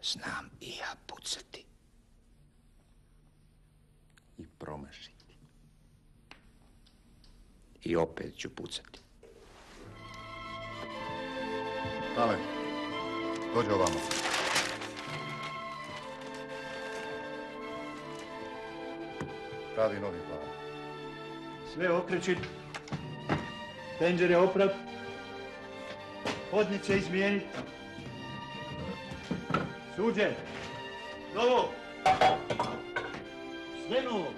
Znam i ja pucati. I promašiti. I opet ću pucati. Ale, dođe ovamo. Pravi novi plan. Sve okreći, penđere oprat, hodnice izmijeniti. Suđe, novo, sve novo.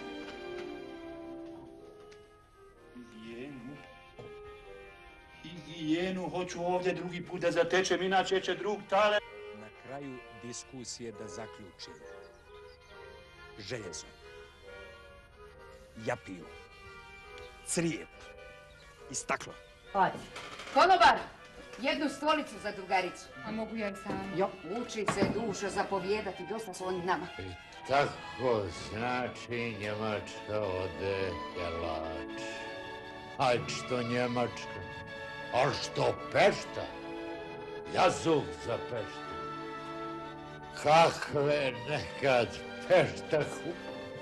Higijenu hoću ovdje drugi put da zatečem, inače će drug tale. Na kraju diskusije da zaključim. Željezo, japiju, crijep i staklo. Hadi. Konobar, jednu stolicu za drugaricu. A mogu ja i sama? Jo, uči se dušo zapovijedati, dosta su oni nama. Tako znači Njemačka ode jelač. A što Njemačka? A što Pešta? Jazuk za Peštu. Kakve nekad Peštahu.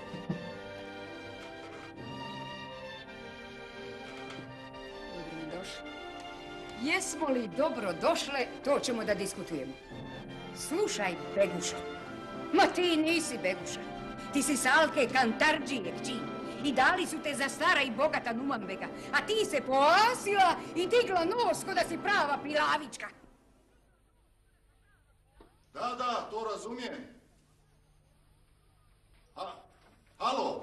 Dobro mi došli. Jesmo li dobro došle, to ćemo da diskutujemo. Slušaj, Beguša. Ma ti nisi Beguša. Ti si Salke Kantarđije kći. I dali su te za stara i bogata Numanbega. A ti se poasila i digla nos ko da si prava pilavička. Da, to razumijem. Halo?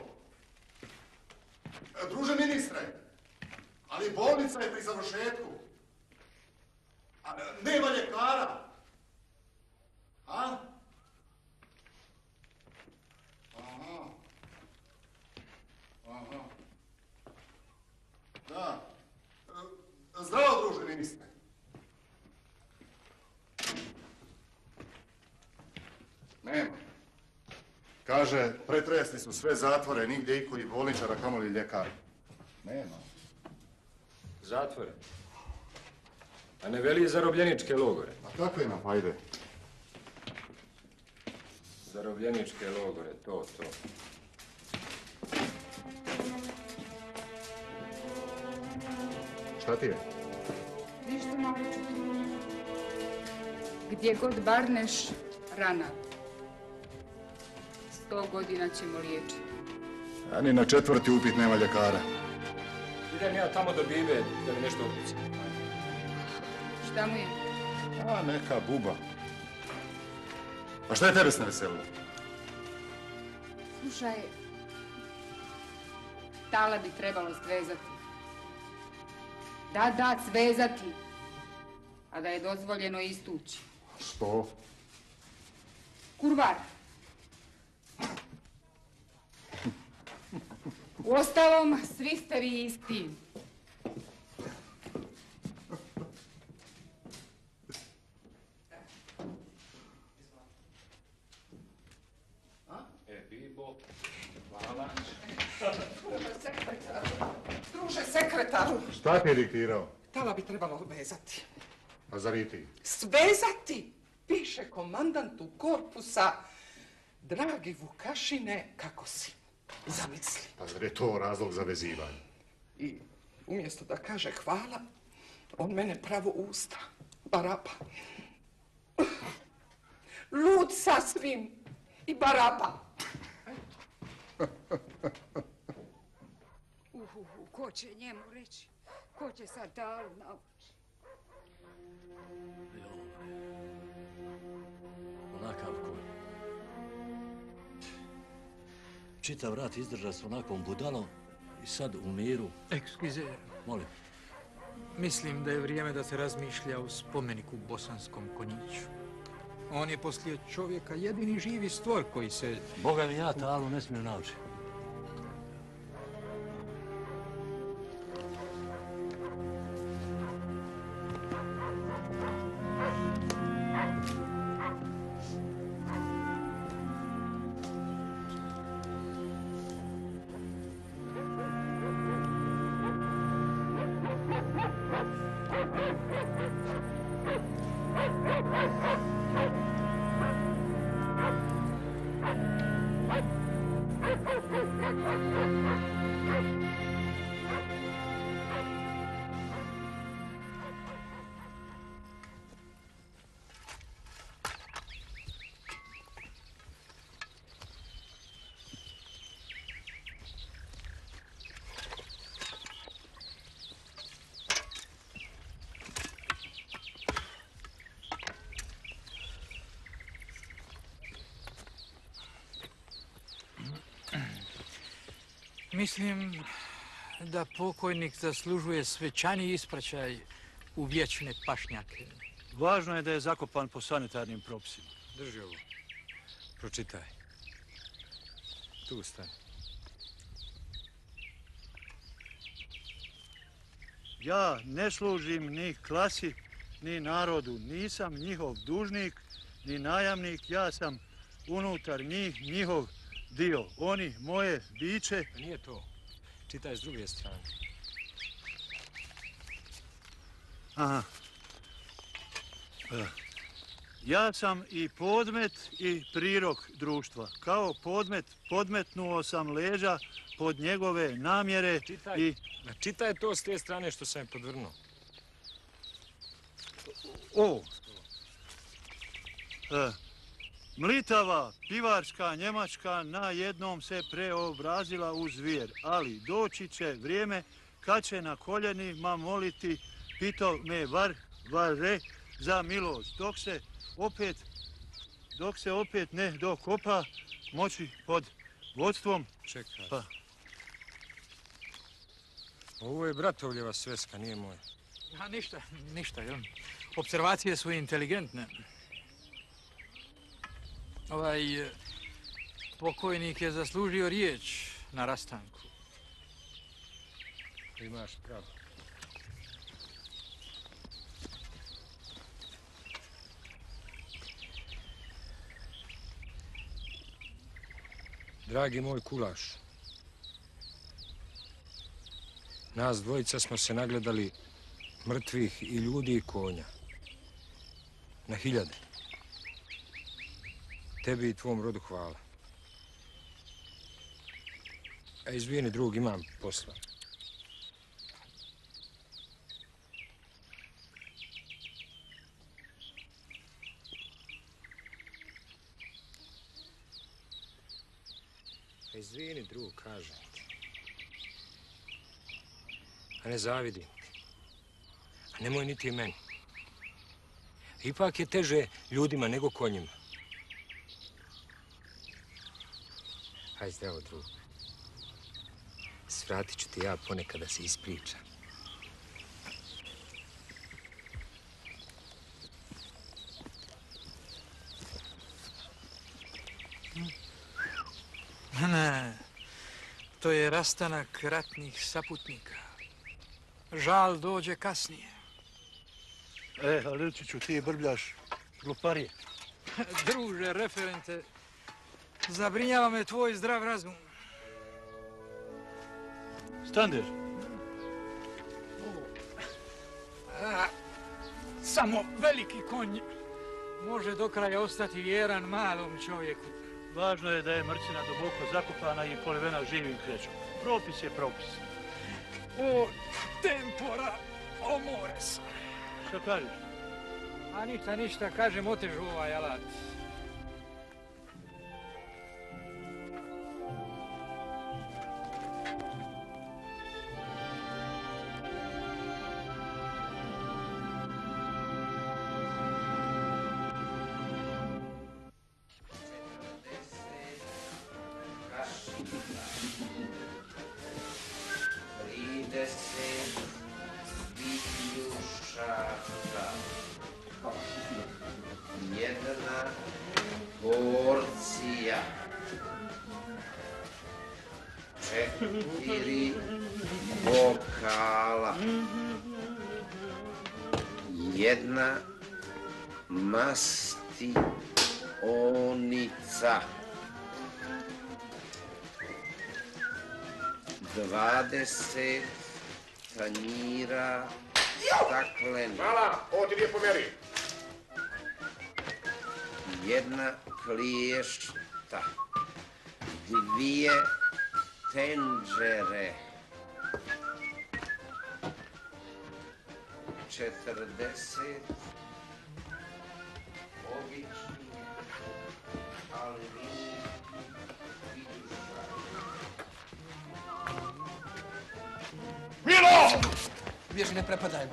Druže ministre, ali bolnica je pri završetku. Nema ljekara. A? Aha. Da. Zdravo, druže ministre. Nema. Kaže, pretresli su sve zatvore, nigdje iko i bolničara, kamoli ljekar. Nema. Zatvore? A ne veli zarobljeničke logore? A kakve nam pajde? Zarobljeničke logore, to. Šta ti je? Ništa naročito. Gdje god barneš, rana. 100 godina ćemo liječiti. A ni na 4. upit nema ljekara. Idem ja tamo do Bibe da mi nešto upuci. Šta mu je? A, neka buba. A šta je tebe s neveselilo? Slušaj, tala bi trebalo svezati. Da, svezati. A da je dozvoljeno istući. Što? Kurvar. Uostalom, svi ste vi isti. Bibo, hvala. Druže sekretaru. Šta ti je diktirao? Tala bi trebalo vezati. A zar i ti? Svezati, piše komandantu korpusa. Dragi Vukašine, kako si? Zamisli. Pa zar je to razlog za vezivanje? I umjesto da kaže hvala, on mene pravo usta. Baraba. Lud sasvim. I baraba. Ko će njemu reći? Ko će sad Talu nauči? Onakav ko. Čitav rat izdrža s onakvom budalom i sad u miru. Ekskize. Molim. Mislim da je vrijeme da se razmišlja o spomeniku bosanskom konjiću. On je poslije čovjeka jedini živi stvor koji se... Boga mi ja Talu ne smijem naučiti. Mislim da pokojnik zaslužuje svečani ispraćaj u vječne pašnjake. Važno je da je zakopan po sanitarnim propisima. Drži ovo. Pročitaj. Tu stani. Ja ne služim ni klasi, ni narodu. Nisam njihov dužnik, ni najamnik. Ja sam unutar njih, njihov dio. Oni moje biće. Nije to. Čitaj s druge strane. Aha. Ja sam i podmet i prirok društva. Kao podmet podmetnuo sam leđa pod njegove namjere i... Čitaj to s te strane što sam je podvrnuo. Ovo. Mlitava pivarska Njemačka na jednom se preobrazila u zvijer, ali doći će vrijeme kad će na koljenima moliti pito me vare za milost, dok se opet ne dokopa moći pod vodstvom. Čekaj. Ovo je bratovljeva sveska, nije moja. A ništa, jel? Observacije su inteligentne. Ovaj pokojnik je zaslužio riječ na rastanku. Imaš pravo. Dragi moj Kulaš, nas dvojica smo se nagledali mrtvih i ljudi i konja. Na hiljade. Tebi i tvom rodu hvala. A izvini, drug, imam posla. A izvini, drug, kažem ti. A ne zavidim ti. A nemoj niti meni. Ipak je teže ljudima nego konjima. Haj zdravo, drug. Svratit ću ti ja ponekad da se ispričam. Ne, to je rastanak ratnih saputnika. Žal dođe kasnije. Lilčiću, ti brbljaš gluparije. Druže, referente, zabrinjava me tvoj zdrav razum. Stander. Samo veliki konj može do kraja ostati vjeran malom čovjeku. Važno je da je mrcina duboko zakopana i polivena živim krećom. Propis je propis. O tempora, o mores. Što kažeš? A ništa, kažem, otežu ovaj alat. Jedna porcija. 4 bokala. 1 mastionica. 20 tanjira staklenih. Hvala, ovo ti nije po mjeri. 1 kliješta. 2 tenđere. 40 običnih aluminijskih viduša. Milo! Bježi, ne prepadaj me.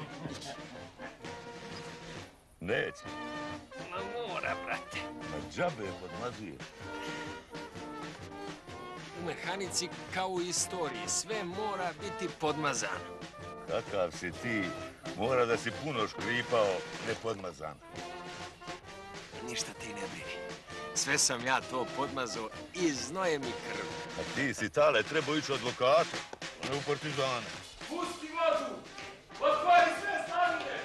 Neće. Ma mora, brate. Ma džabe podmazuje. mehanici kao u istoriji. Sve mora biti podmazano. Kakav si ti? Mora da si puno škripao, ne podmazan. Ništa ti ne brini. Sve sam ja to podmazao i znojem i krv. A ti si, Tale, trebao ići u advokatu, a ne u partizane. Pusti vodu! Otvori sve slavine!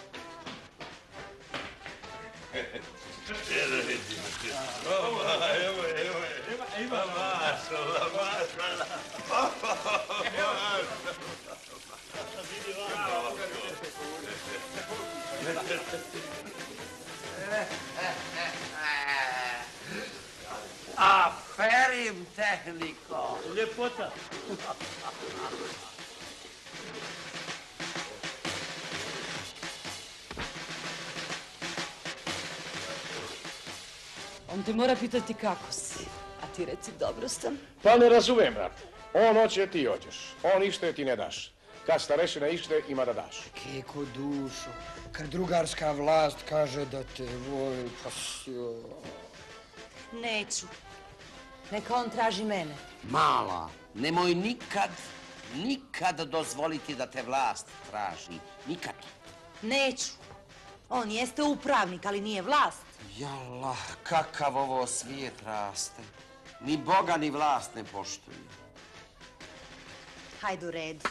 Ima, mašala. Aferim, tehniko. Ljepota. On te mora pitati kako si. A ti reci dobro sam. Pa ne razumem, brat. On hoće, ti hoćeš. On ište, ti ne daš. Kad starešina ište, ima da daš. Keko dušo, kad drugarska vlast kaže da te voli, pa Neću. Neka on traži mene. Mala, nemoj nikad dozvoliti da te vlast traži. Nikad. Neću. On jeste upravnik, ali nije vlast. Jala, kakav ovo svijet raste. Ni Boga ni vlast ne poštuju. Hajde u redu.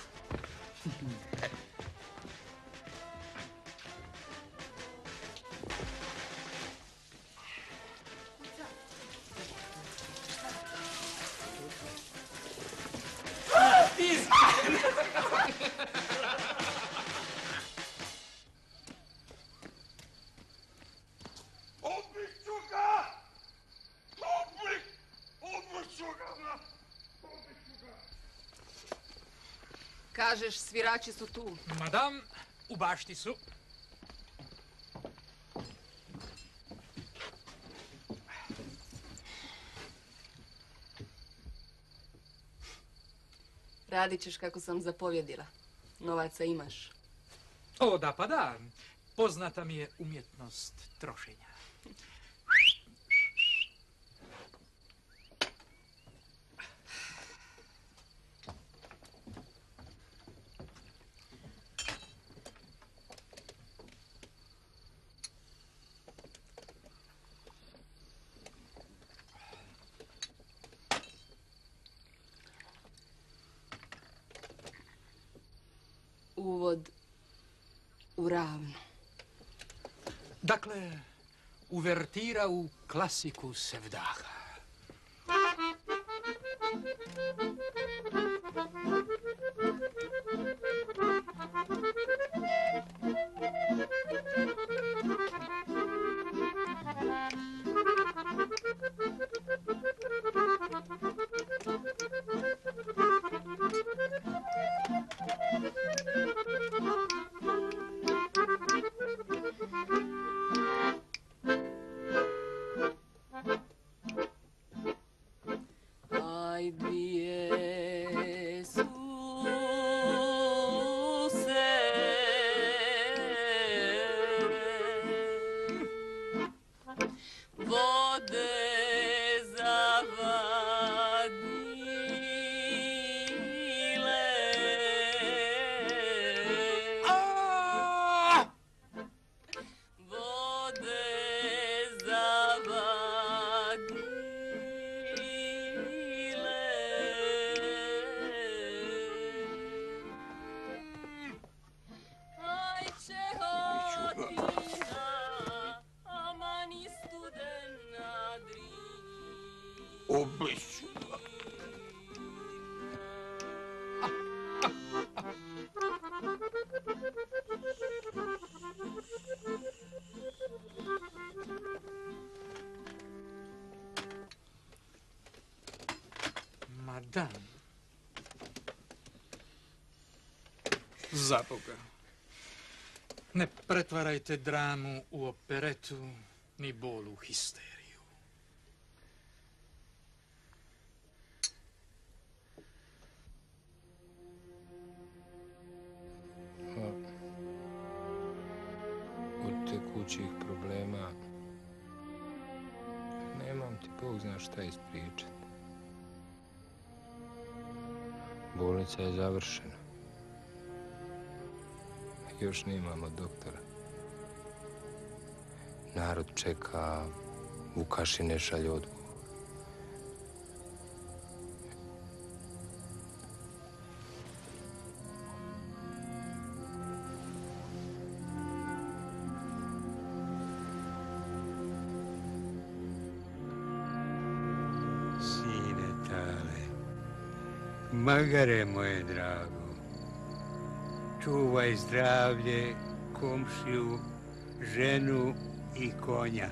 Kažeš, svirači su tu. Madam, u bašti su. Radit ćeš kako sam zapovjedila. Novaca imaš. O, da pa da. Poznata mi je umjetnost trošenja. Uvod u ravno. Dakle, uvertira u klasiku Sevdaha. Aj, dvije su se vode zavadile. Vode Ubiću ga. Madam. Za Boga. Ne pretvarajte dramu u operetu, ni bol u histeriju. Od tekućih problema nemam ti Bog zna šta ispričat. Bolnica je završena. Još nemamo doktora. Narod čeka, Vukaši ne šalje odgovor. Sine Tale, magare moje drago, čuvaj zdravlje, komšiju, ženu i konja.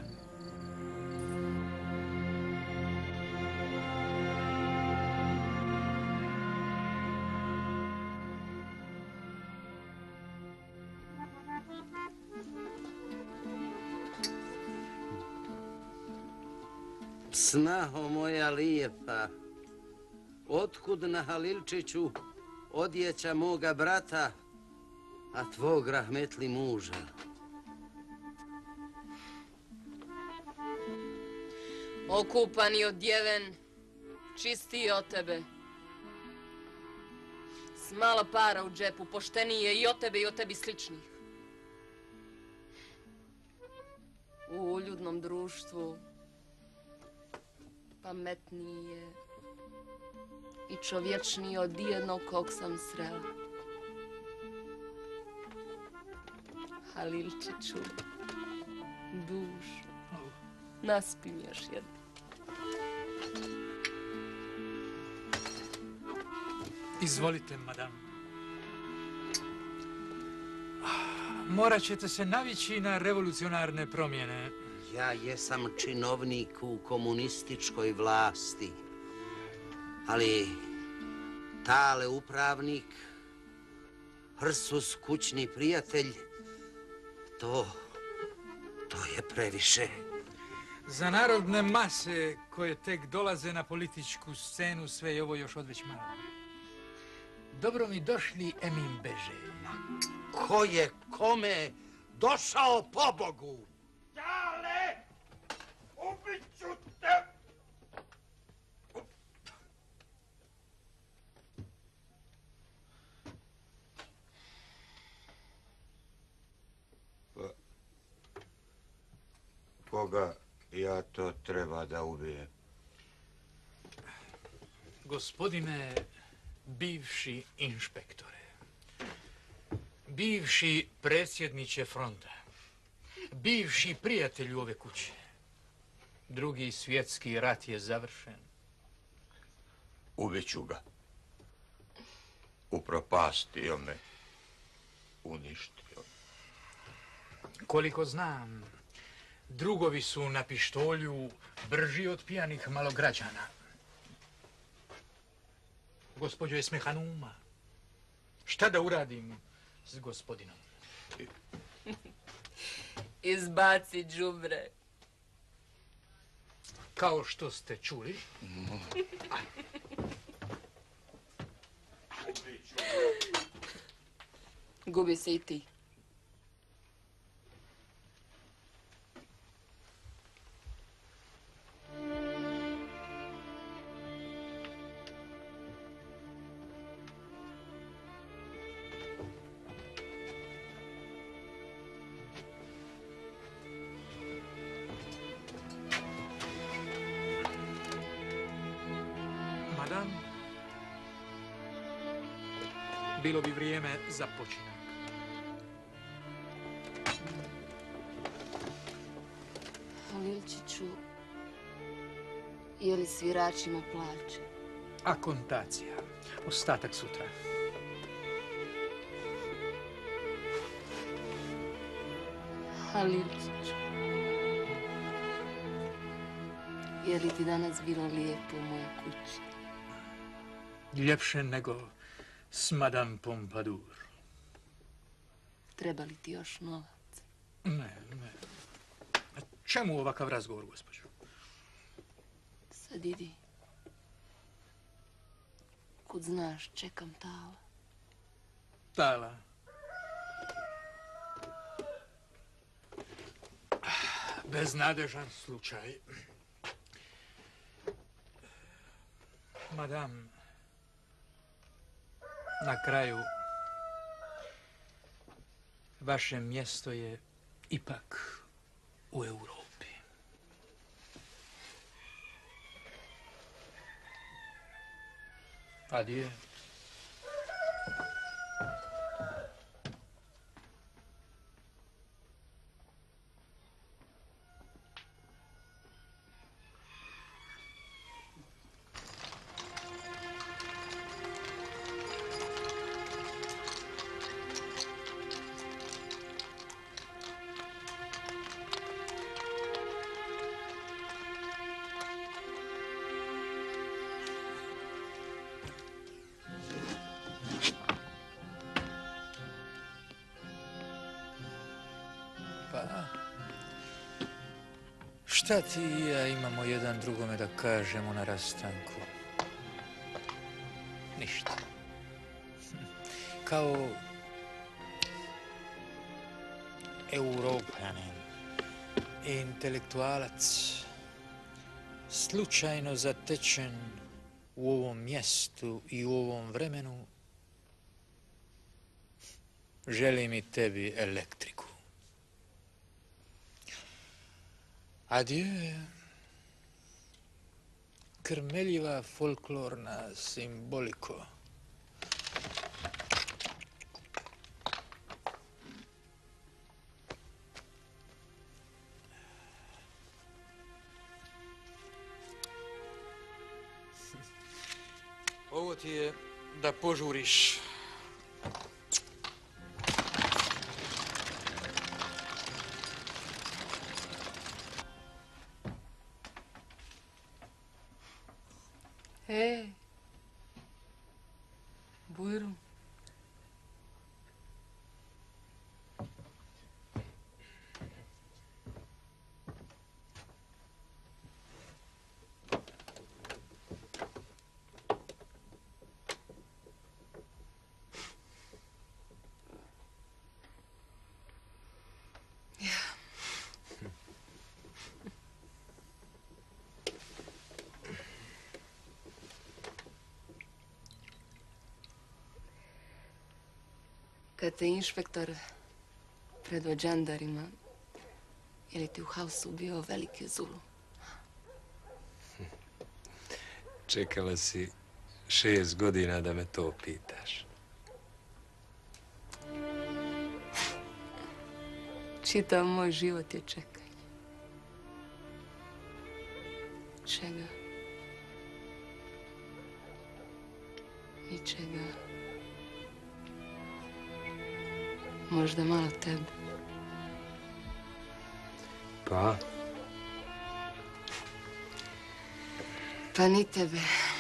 Snaho moja lijepa, otkud na Halilčiću odjeća moga brata, a tvog rahmetli muža? Okupan i odjeven, čistiji od tebe. S malo para u džepu, poštenije i od tebe i od tebi sličnih. U uljudnom društvu pametnije i čovječnije od jednog kog sam srela. Halilčiću, dušu, naspi mi još jedno. Izvolite, madam. Morat ćete se navići na revolucionarne promjene. Ja jesam činovnik u komunističkoj vlasti, ali Tale upravnik, Hrsus kućni prijatelj, to je previše. Za narodne mase koje tek dolaze na političku scenu sve je ovo još odveć malo. Dobro mi došli Emin Beže. Ko je kome došao po Bogu? Tale! Ubit ću te! Koga ja to treba da ubijem? Gospodine bivši inšpektore, bivši predsjedniče fronta, bivši prijatelju ove kuće, Drugi svjetski rat je završen. Ubit ću ga. Upropastio me. Uništio. Koliko znam, drugovi su na pištolju brži od pijanih malograđana. Gospođo Esmehanuma, šta da uradim s gospodinom? Izbaci đubre. Kao što ste čuli. Gubi se i ti. Madam, bilo bi vrijeme za počinak. Halilčiću, je li sviračima plaće? Akontacija. Ostatak sutra. Halilčiću, je li ti danas bilo lijepo u mojoj kući? Ljepše nego s Madame Pompadour. Treba li ti još novac? Ne. A čemu ovakav razgovor, gospođo? Sad idi. Kud znaš, čekam Tala. Tala. Beznadežan slučaj. Madam, Na kraju, vaše mjesto je ipak u Europi. Adije. Pa, šta ti i ja imamo jedan drugome da kažemo na rastanku? Ništa. Kao Europljanin, intelektualac, slučajno zatečen u ovom mjestu i u ovom vremenu, želim i tebi elektriku. Adje, krmeljiva folklorna simboliko. Ovo ti je da požuriš. Bujru. Kad te inšpektor predvo džandarima, je li ti u hausu bio veliki zulu? Čekala si 6 godina da me to pitaš. Čitav moj život je čekanje. Čega? Ničega. Možda malo tebe. Pa? Pa ni tebe.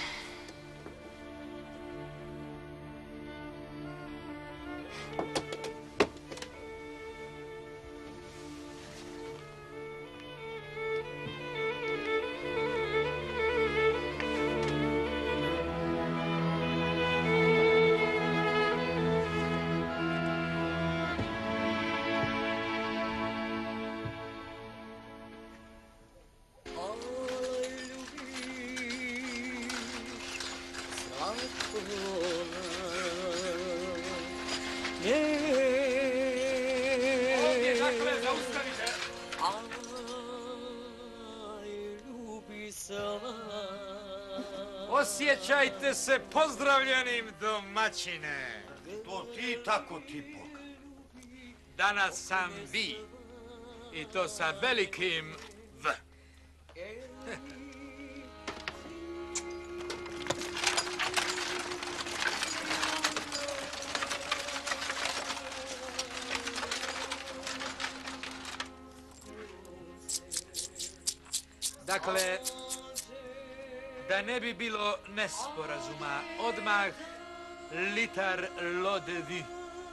Ovdje, dakle, zaustavite. Osjećajte se pozdravljenim, domaćine. To ti tako tipok. Danas sam vi. I to sa velikim V. Dakle, da ne bi bilo nesporazuma, odmah litar lodevi.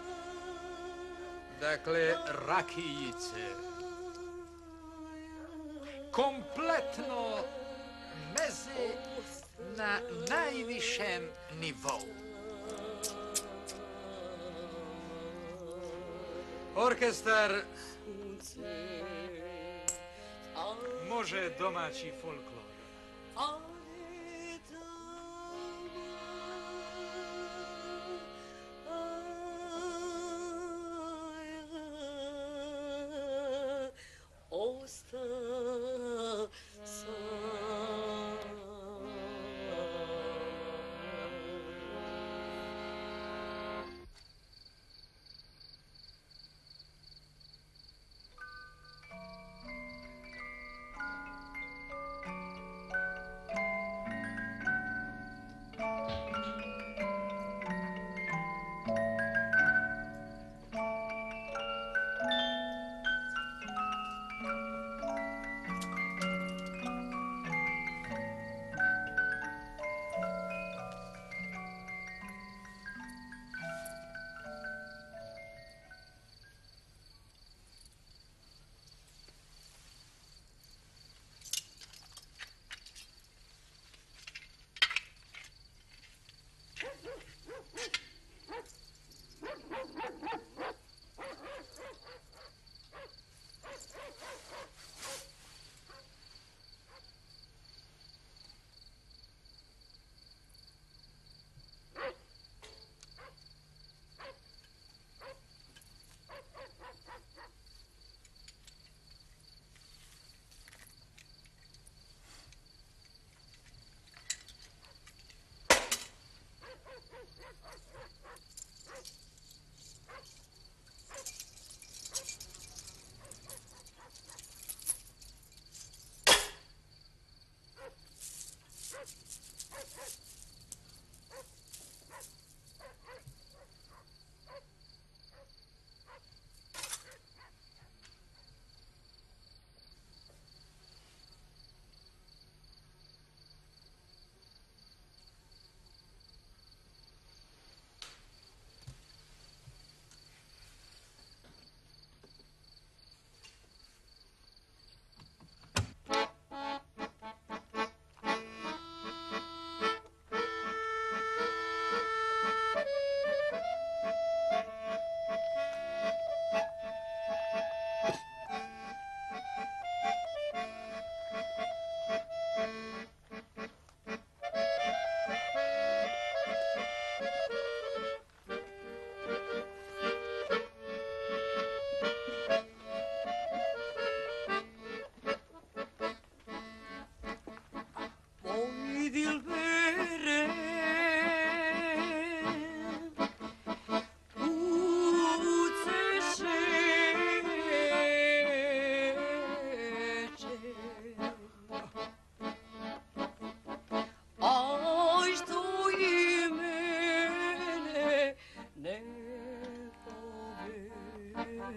Dakle, rakijice. Kompletno meze na najvišem nivou. Orkestar može domaći folklor.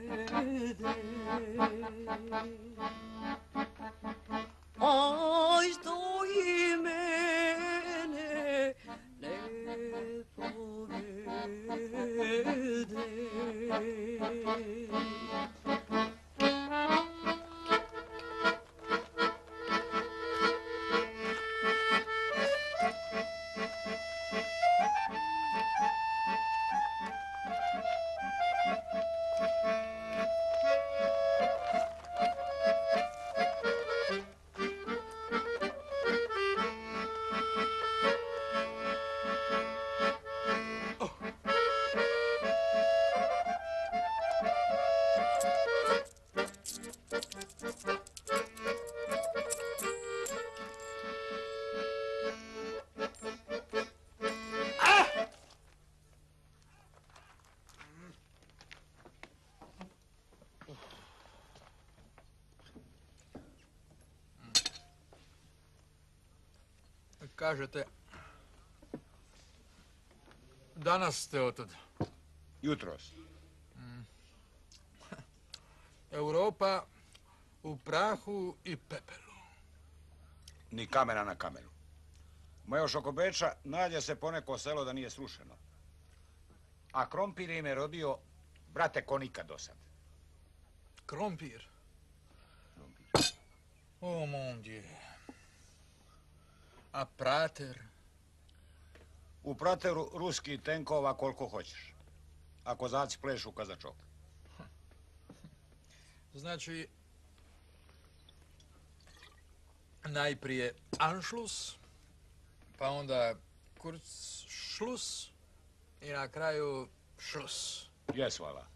Aj, što i mene ne povede. Kažete, danas ste otud. Jutros. Europa u prahu i pepelu. Ni kamena na kamenu. Ma još oko Beča nađe se poneko selo da nije srušeno. A krompir im je rodio, brate, ko nikad do sad. Krompir? O, mon Dieu. A prater? U prateru ruski tenkova koliko hoćeš. A kozaci plešu kazačok. Znači, najprije Anschluss, pa onda Kurzschluss i na kraju Schluss. Jes, hvala.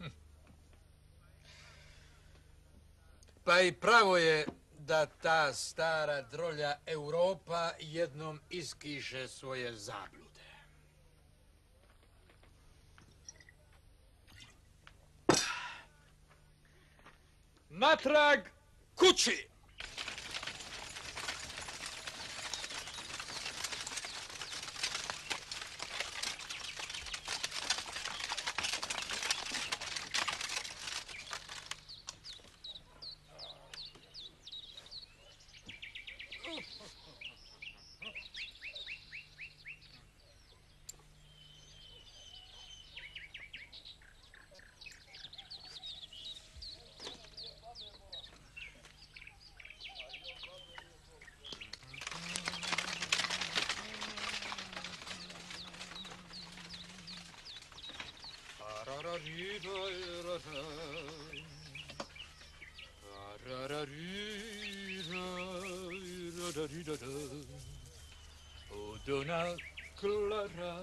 Pa i pravo je da ta stara drolja Europa jednom iskiše svoje zablude. Natrag kući! O dona Clara.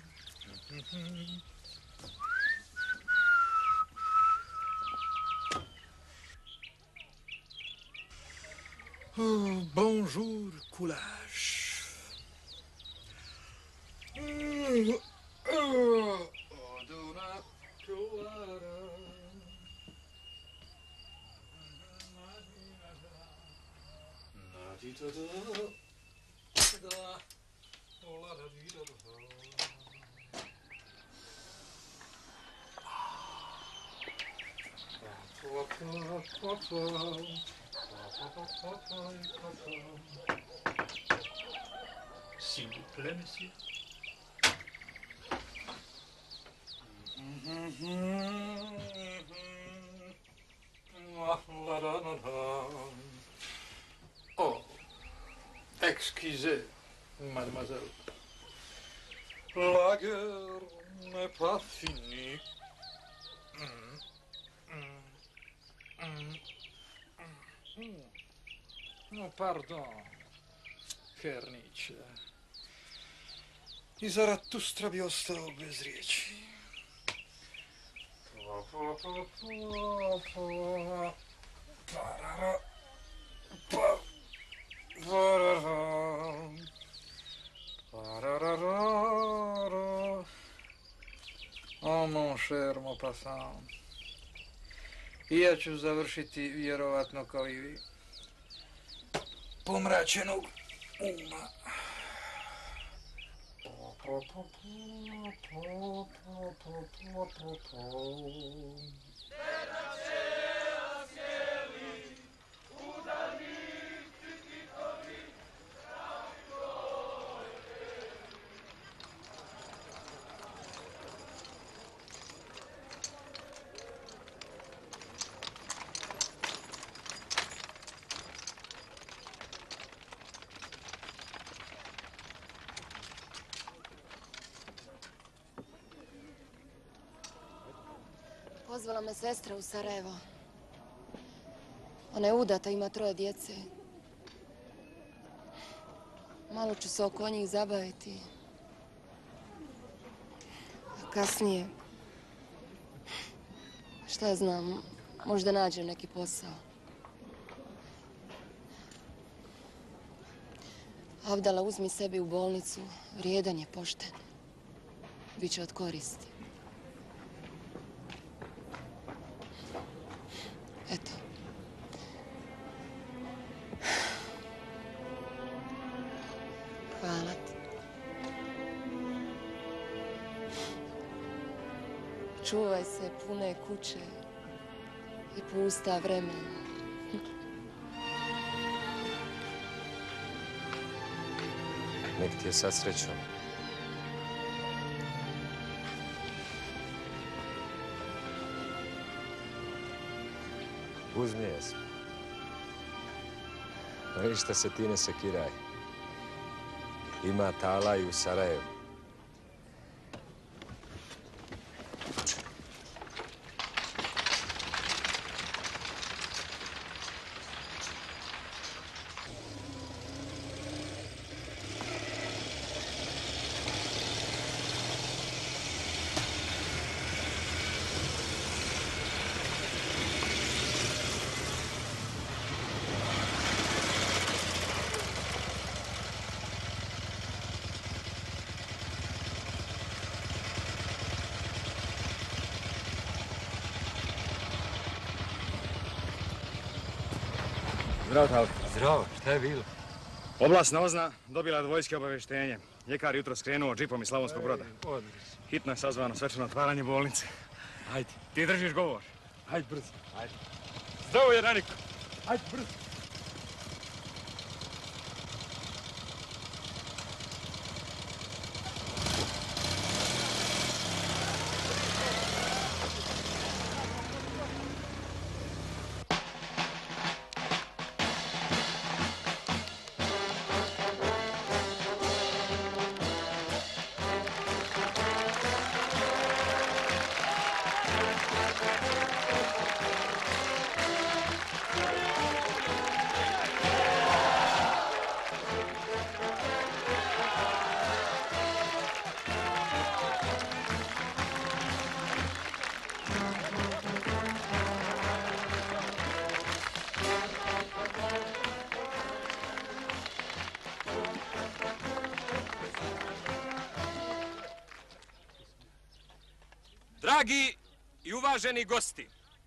Oh, bonjour, coulage. Oh, dona Clara. S'il vous plaît, monsieur. Oh, excusez, mademoiselle. La guerre n'est pas finie. No, pardon, Herr Nietzsche. I Zaratustra bi ostao bez riječi. Oh, mon cher Maupassant. I ja ću završiti vjerovatno kao i vi. Pomračenog uma. Pozvala me sestra u Sarajevo. Ona je udata, ima 3 djece. Malo ću se oko njih zabaviti. A kasnije, šta ja znam, možda nađem neki posao. Avdala, uzmi sebi u bolnicu. Vrijedan je, pošten. Biće od koristi. Eto. Hvala ti. Čuvaj se pune kuće i pusta vremena. Nek ti je sad srećom. Uzmi jesmo. No ništa se ti ne sekiraj. Ima tala i u Sarajevu. Zdravo, Tali. Zdravo, šta je bilo? Oblast Nozna dobila od vojske obavještenje. Ljekar jutro skrenuo džipom iz Slavonskog Broda. Hitno je sazvano svečano otvaranje bolnice. Hajde, ti držiš govor. Hajde, brzo. Hajde. Zdravo, Jeraniku. Hajde, brzo. Dragi i uvaženi gosti,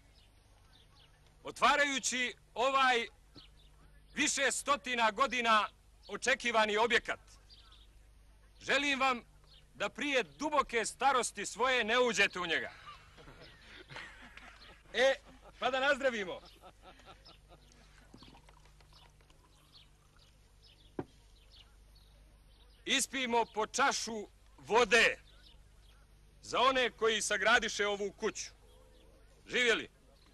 otvarajući ovaj više stotina godina očekivani objekat, želim vam da prije duboke starosti svoje ne uđete u njega. Pa da nazdravimo. Ispijmo po čašu vode za one koji sagradiše ovu kuću. Živjeli?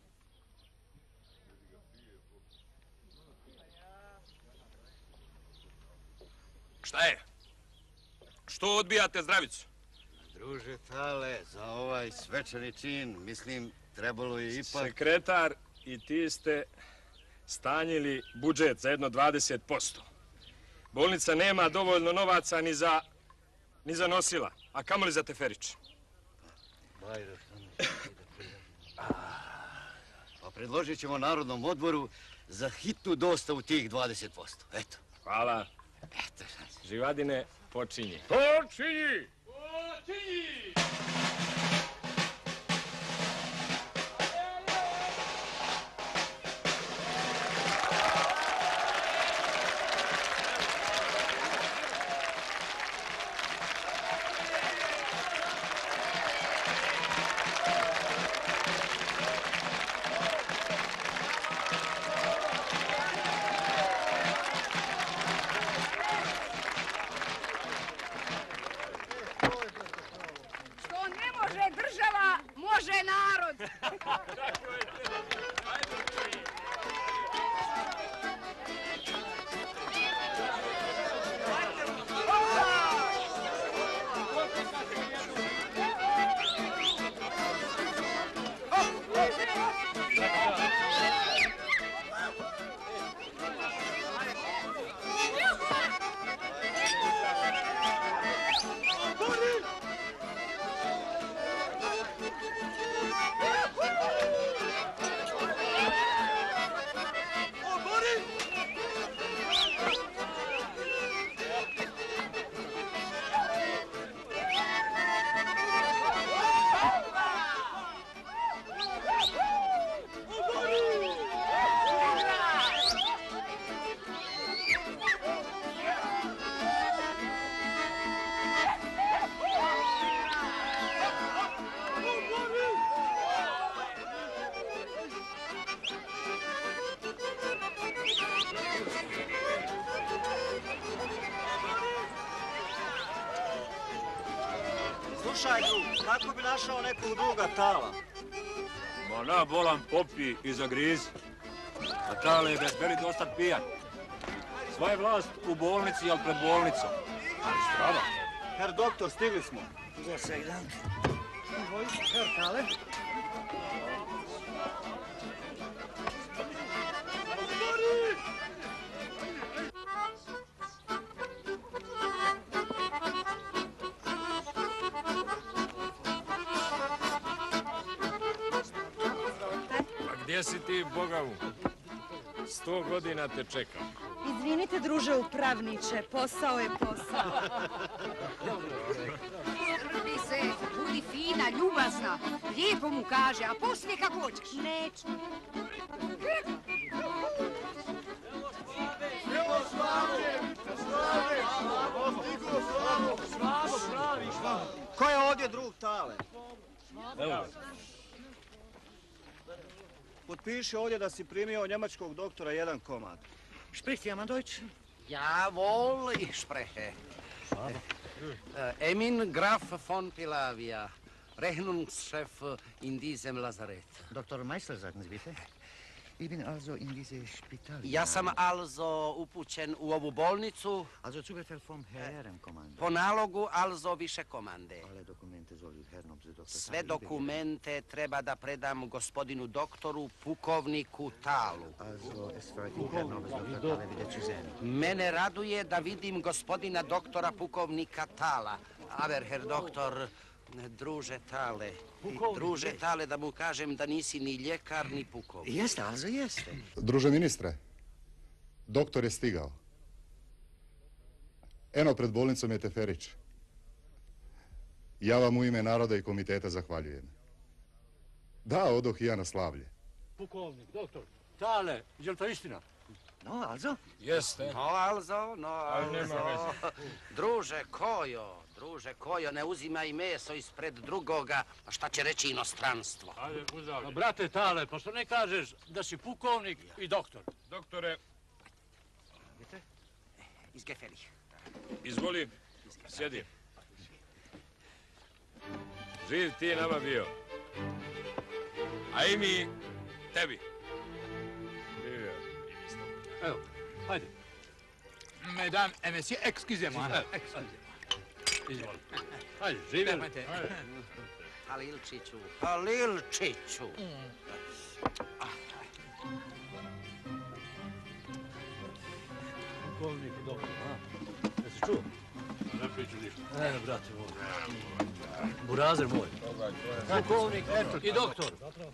Šta je? Što odbijate zdravicu? Druže Tale, za ovaj svečani čin, mislim, trebalo je ipak... Sekretar i ti ste stanjili budžet za jedno 20%. Bolnica nema dovoljno novaca ni za nosila, a kamoli za teferić. Pa predložit ćemo Narodnom odboru za hitnu dostavu tih 20%. Eto. Hvala. Živadine, počinji. Počinji! Počinji! narod! Slušaj, drug, kako bi našao nekog druga Tala? Ma na, bolan popi i zagrizi. A Tale je bezbeli dosta pijan. Svoja vlast u bolnici, ali pred bolnicom. Ali strava. Herr doktor, stigli smo. Za sve dan. Herr Tale. Gdje si ti, Bogavu? 100 godina te čekam. Izvinite, druže upravniče, posao je posao. Vrti se, budi fina, ljubazna. Lijepo mu kaže, a poslije kako hoćeš. Neću. Ko je ovdje drug Tale? Evo. Potpiši ovdje da si primio njemačkog doktora jedan komad. Spricht jemand Deutsch? Jawohl, ich spreche. Emin Graf von Pilavia, Rechnungschef in diesem Lazarett. Dr. Meißel, sagen Sie bitte. Ich bin also in diese Spital. Ja sam also upućen u ovu bolnicu. Also Zubefehl vom Herrenkommando. Po nalogu also više komande. Alle Dokumente soll ich Herrn Dr. Sve dokumente treba da predam gospodinu doktoru pukovniku Talu. Also es freut mich Herrn Dr. Tale wieder zu sehen. Mene raduje da vidim gospodina doktora pukovnika Tala. Aber, Herr doktor, druže Tale, druže Tale, da mu kažem da nisi ni ljekar, ni pukovnik. Jeste, also jeste. Druže ministre, doktor je stigao. Eno, pred bolnicom je Teferić. Ja vam u ime naroda i komiteta zahvaljujem. Da, odoh i ja na slavlje. Pukovnik, doktor, Tale, je li to istina? No, also? Jeste. No, also, no, Ali nema also. veze. Druže Kojo, ne uzimaj meso ispred drugoga, a šta će reći inostranstvo? Ajde, uzavlje. Brate Tale, pa što ne kažeš da si pukovnik i doktor? Doktore. Izgefeli. Izvoli, sjedi. Živ ti nama bio. A i mi tebi. Živio. Evo, hajde. Mesdames et messieurs, excusez-moi. Excusez-moi. Izvoli. Hajde, živjeli. Halilčiću. Pukovnik i doktor, a? Jesi čuo? Ne priču ništa. Brate moj. Burazer moj. Pukovnik i doktor.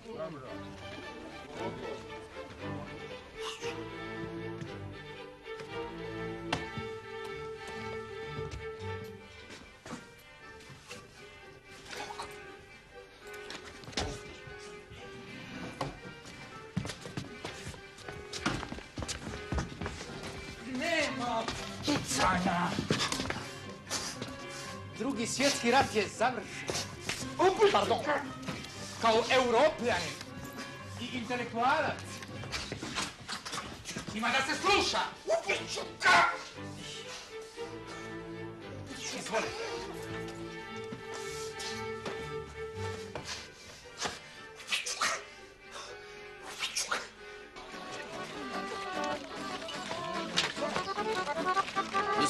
Nema pucanja. Drugi svjetski rat je završen. Pardon. Kao Europljanin i intelektualac ima da se sluša. Ubiću ga! Izvoli.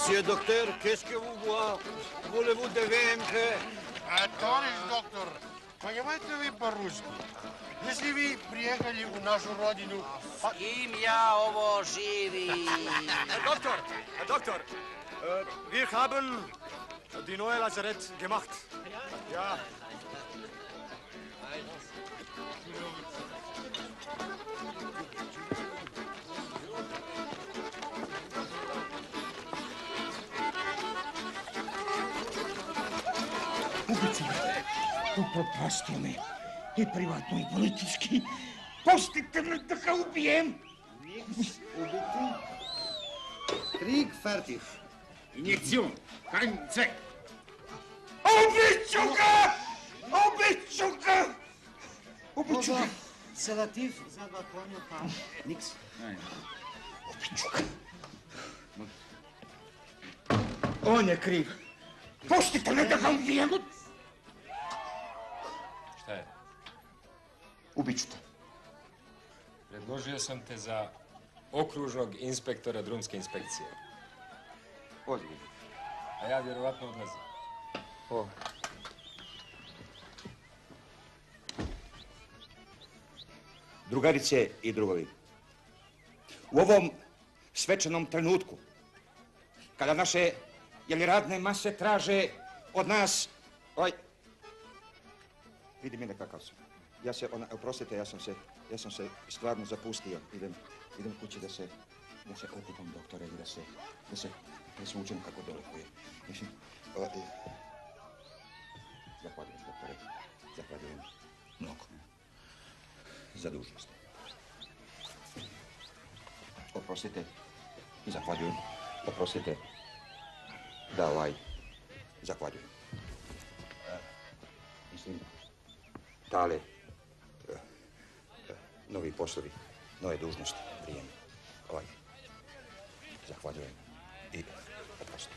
Monsieur docteur, qu'est-ce que vous voyez? Voulez-vous de vin? Товарищ доктор, понимаете вы по-русски? Если вы приехали в нашу родину... S kim ja ovo živi? Doktor, wir haben die neue Lazarett gemacht. Ja. Убийцы, upropastio me, i privatno, i politički. Pustite me da ga ubijem! Nichts ubiti. Krieg fertig. Injektion. Kein Zweck. Ubiću ga! Ubiću ga! Ubiću ga! Sedativ za dva konja, pa niks. Ubiću ga! On je kriv. Pustite me da ga ubijem! Šta je? Ubiću te. Predložio sam te za okružnog inspektora drumske inspekcije. Odi. A ja vjerovatno odlazim. O. Drugarice i drugovi, u ovom svečanom trenutku, kada naše radne mase traže od nas, vidi mene kakav sam. Oprostite, ja sam se stvarno zapustio. Idem kući da se okupam, doktore, i da se presvučem kako dolikuje. Mislim, zahvaljujem, doktore, zahvaljujem mnogo za dužnost. Oprostite, zahvaljujem, oprostite, da zahvaljujem. Mislim, Tale, novi poslovi, nove dužnosti, vrijeme. Zahvaljujem i oprostite.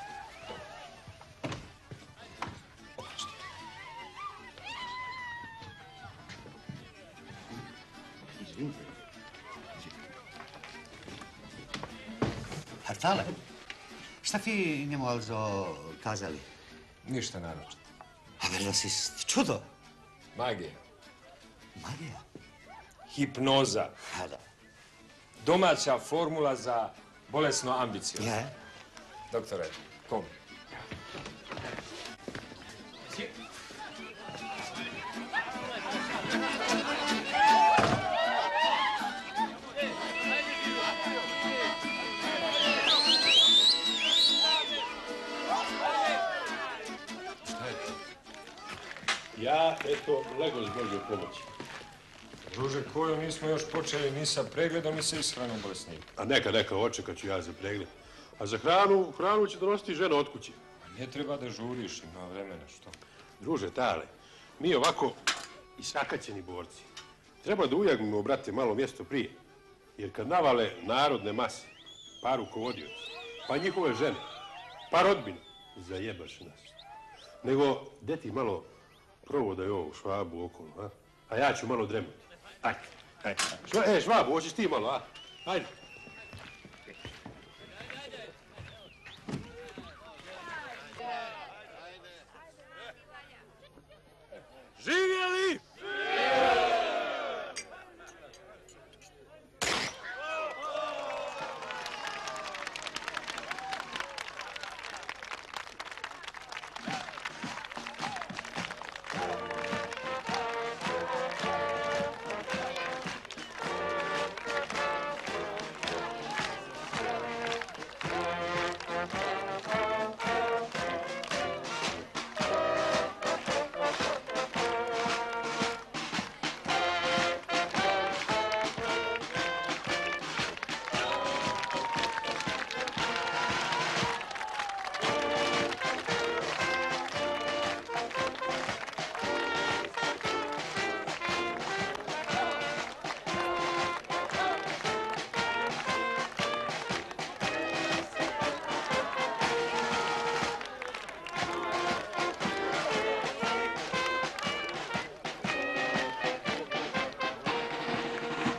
Oprostite. Izvinite. Hartale, šta ti njemu also kazali? Ništa naročito. A ver, das ist čudo. Magija. Magija? Hipnoza. Da. Domaća formula za bolesno ambiciju. Ja. Doktore, kom? Ja, eto, lego s Božjom pomoći. Druže, koju nismo još počeli ni sa pregledom, ni sa ishranom bolesnika. A neka, očekat ću ja za pregled. A za hranu će donositi žena od kuće. A ne treba da žuriš, ima vremena, što? Druže, Tale, mi ovako isakaćeni borci. Treba da ujagnemo, brate, malo mjesto prije. Jer kad navale narodne mase, par rukovodioci, pa njihove žene, pa rodbina, zajebaš nas. Nego, de ti malo provodaj ovo Švabu okolo, a ja ću malo dremuti. Ajde. Švabu, hoćeš ti malo, a? Ajde. Živjeli!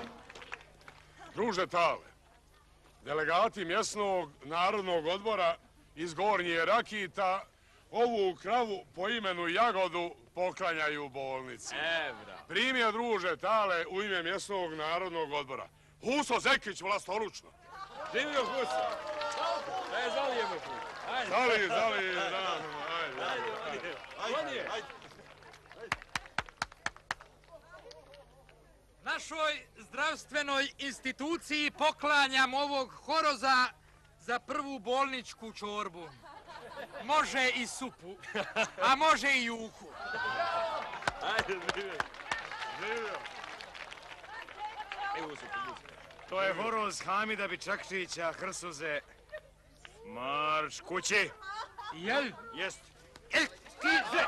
Druže Tale, delegati mjesnog narodnog odbora iz Gornje Rakita ovu kravu po imenu Jagodu poklanjaju bolnici. Primio druže Tale u ime mjesnog narodnog odbora. Huso Zekić vlastoručno. Živio Huso. Daj, zalijemo Huso. Zali, da. Ajde. Našoj zdravstvenoj instituciji poklanjam ovog horoza za prvu bolničku čorbu. Može i supu, a može i juhu. Ajde, živio. To je horoz Hamida Bičakčića, Hrsuze. Marš kući. Jel? Jest. Stiže!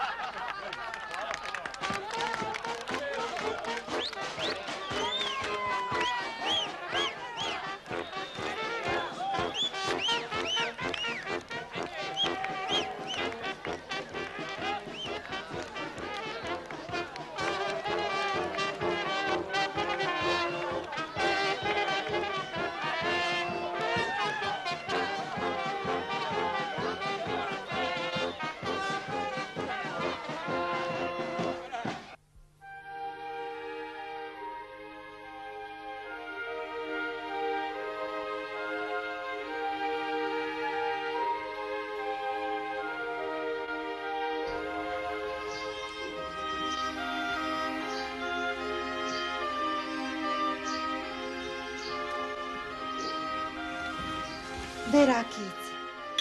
Gde rakijice?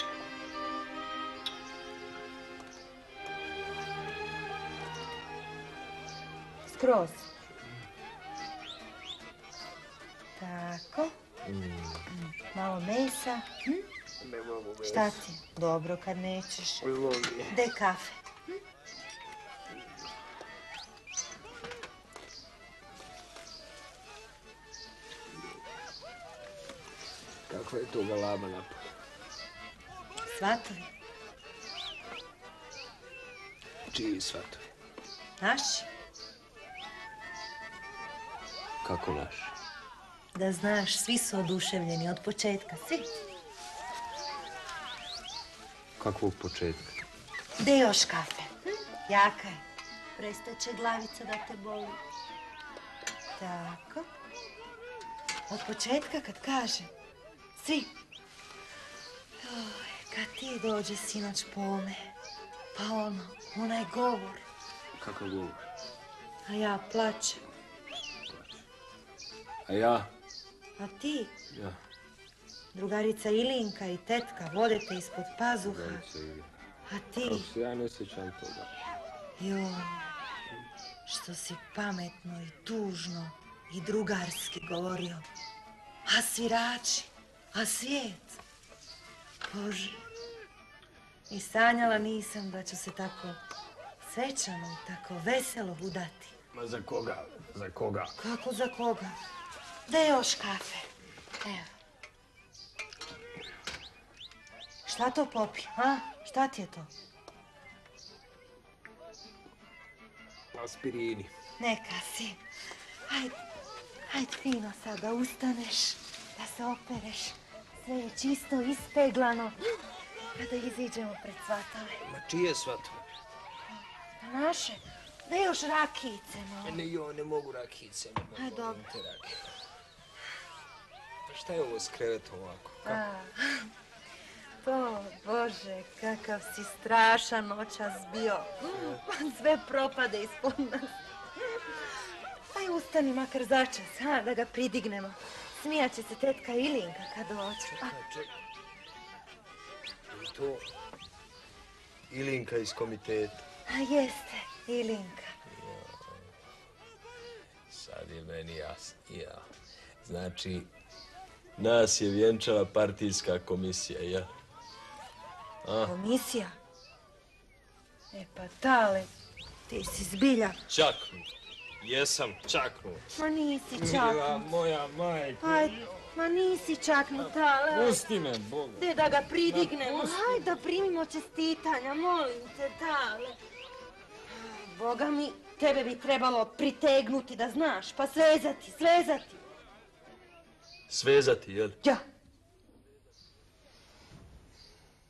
Skroz. Tako. Malo mesa. Šta ti? Dobro kad nećeš. Gde kafe? Kako je to galama napad? Svatovi. Čiji svatovi? Naši. Kako naši? Da znaš, svi su oduševljeni od početka, svi. Kakvog početka? Gde još kafe? Jaka je. Prestaće glavica da te boli. Tako. Od početka kad kaže. Svi. Kad ti dođe sinoć pome, pa onaj govor. Kakav govor? A ja plačem. A ja? A ti? Ja. Drugarica Ilinka i tetka vodete ispod pazuha. A ti? Kako ja ne sjećam toga. Joj, što si pametno i tužno i drugarski govorio. A svirači, a svijet. Bože, i sanjala nisam da ću se tako svečano i tako veselo udati. Ma za koga? Za koga? Kako za koga? Da još kafe. Evo. Šta to popi, a? Šta ti je to? Aspirini. Neka si. Hajde fino sad da ustaneš, da se opereš. Sve je čisto ispeglano. Kada iziđemo pred svatove. Ma čije svatove? Naše. Da još rakijice, no. Ne mogu rakijice. Aj, dobro. Pa šta je ovo s krevetom ovako? To, Bože, kakav si strašan noćas bio. Sve propade ispod nas. Aj, ustani makar začas, da ga pridignemo. Smijat će se tetka Ilinka kad dođe. Čekaj. I to Ilinka iz komiteta. Jeste, Ilinka. Sad je meni jasno. Znači, nas je vjenčala partijska komisija, ja? Komisija? Pa Tale, ti si zbilja. Čaknut. Jesam čaknut. Ma nisi čaknut. Moja majka. Ajde, ma nisi čaknut, Tale. Pusti me, Boga. Gde da ga pridignemo? Hajde da primimo čestitanja, molim te, Tale. Boga mi, tebe bi trebalo pritegnuti da znaš, pa svezati. Svezati, jel? Ja.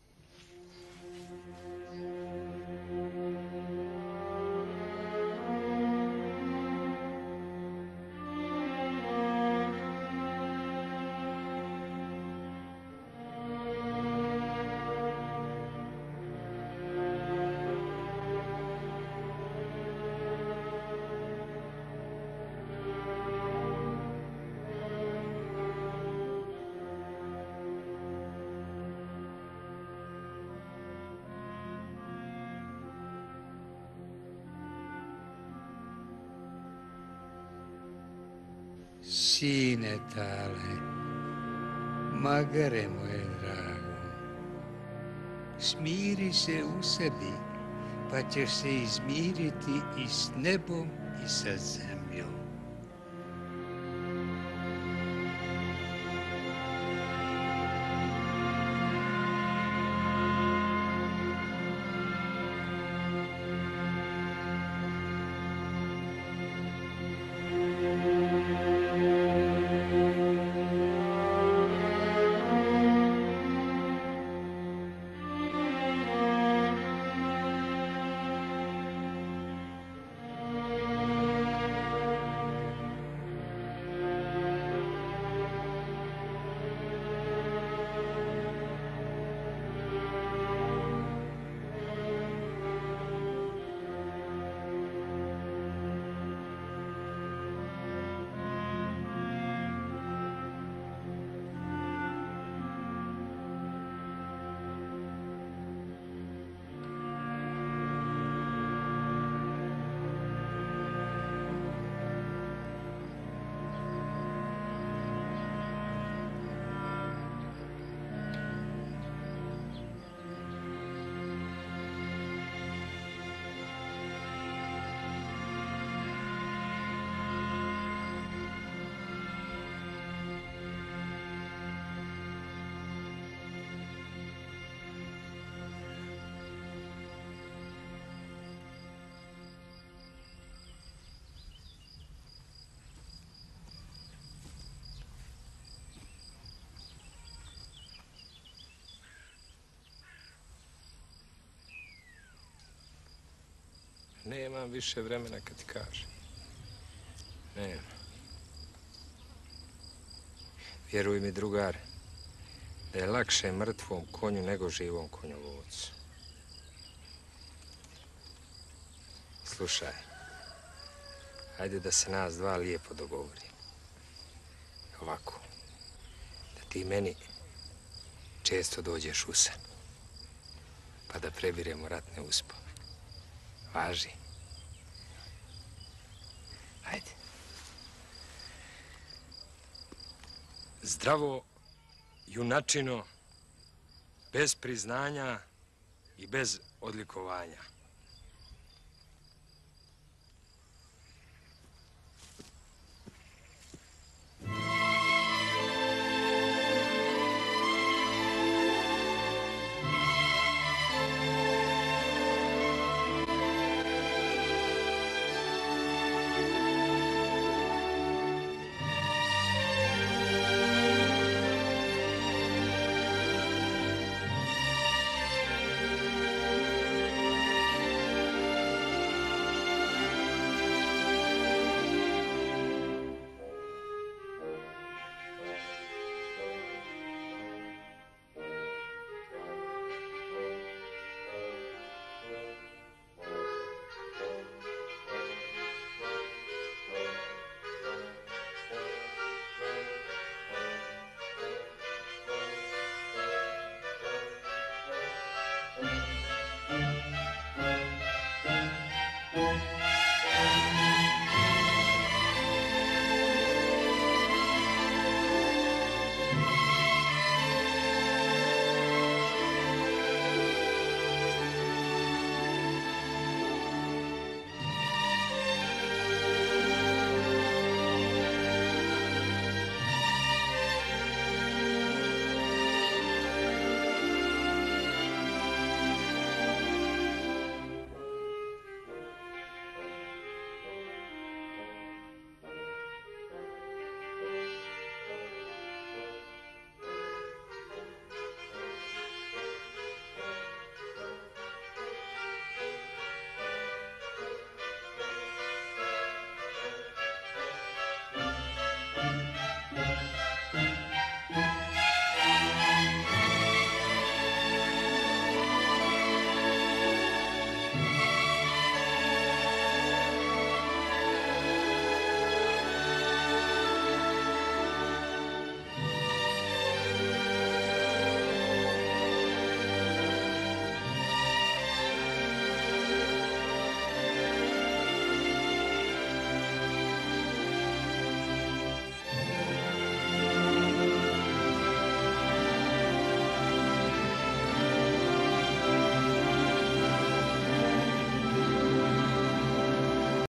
Sine Tale, magare moje drago, smiri se u sebi, pa ćeš se izmiriti i s nebom i sa zemljom. Nemam više vremena kad ti kažem. Nema. Vjeruj mi, drugar, da je lakše mrtvom konju nego živom konjolovcu. Slušaj, hajde da se nas dva lijepo dogovori. Ovako, da ti meni često dođeš u san, pa da prebiremo ratne uspome. Važi. Hajde. Zdravo, junačino, bez priznanja i bez odlikovanja.